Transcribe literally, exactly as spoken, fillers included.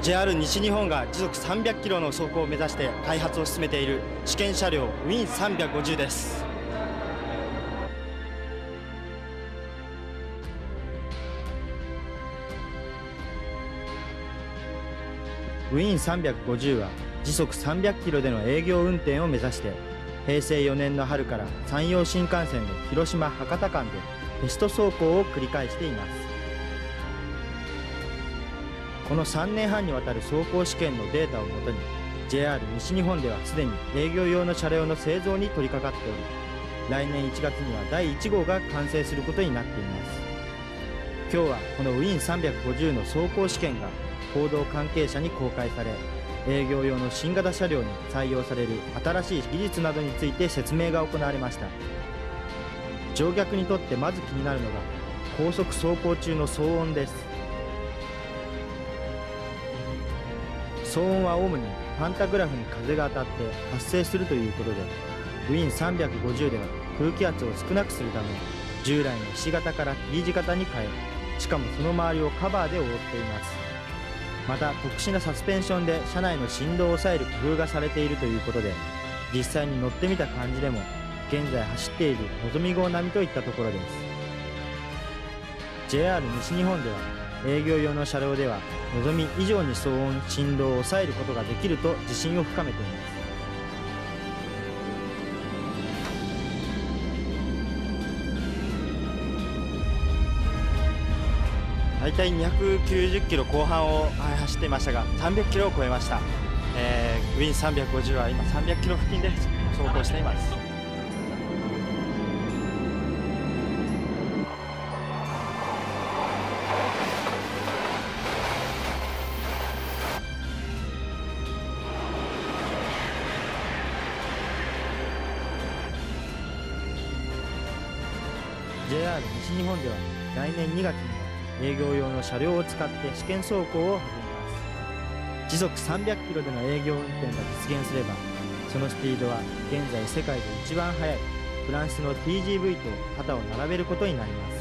ジェイアール 西日本が時速さんびゃくキロの走行を目指して開発を進めている試験車両ウィンさんびゃくごじゅうです。ウィンさんびゃくごじゅうは時速さんびゃくキロでの営業運転を目指してへいせいよねんの春から山陽新幹線の広島博多間でテスト走行を繰り返しています。このさんねんはんにわたる走行試験のデータをもとに ジェイアール 西日本ではすでに営業用の車両の製造に取り掛かっており、来年いちがつにはだいいちごうが完成することになっています。今日はこのウィンさんびゃくごじゅうの走行試験が報道関係者に公開され、営業用の新型車両に採用される新しい技術などについて説明が行われました。乗客にとってまず気になるのが高速走行中の騒音です。騒音は主にパンタグラフに風が当たって発生するということで、ウィンさんびゃくごじゅうでは空気圧を少なくするため従来のひし形から T 字型に変え、しかもその周りをカバーで覆っています。また特殊なサスペンションで車内の振動を抑える工夫がされているということで、実際に乗ってみた感じでも現在走っているのぞみ号並みといったところです。 ジェイアール 西日本では営業用の車両ではのぞみ以上に騒音振動を抑えることができると自信を深めています。大体にひゃくきゅうじゅっキロこう半を走っていましたが、さんびゃくキロを超えました。えー、ウィンさんびゃくごじゅうは今さんびゃくキロ付近で走行しています。ジェイアール 西日本では来年にがつには営業用の車両を使って試験走行を始めます。時速さんびゃくキロでの営業運転が実現すれば、そのスピードは現在世界で一番速いフランスの ティージーブイ と肩を並べることになります。